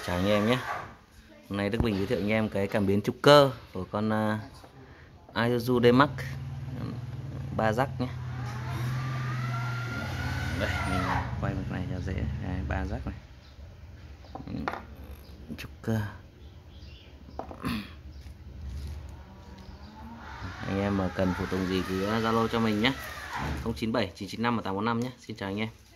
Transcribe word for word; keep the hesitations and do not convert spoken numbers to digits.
Chào anh em nhé. Hôm nay Đức Bình giới thiệu anh em cái cảm biến trục cơ của con uh, Isuzu D-Max ba rắc nhé. Đây mình quay mặt này cho dễ. Đây, ba rắc này, trục cơ. Anh em mà cần phụ tùng gì cứ Zalo cho mình nhé, không chín bảy chín chín năm một tám bốn năm nhé. Xin chào anh em.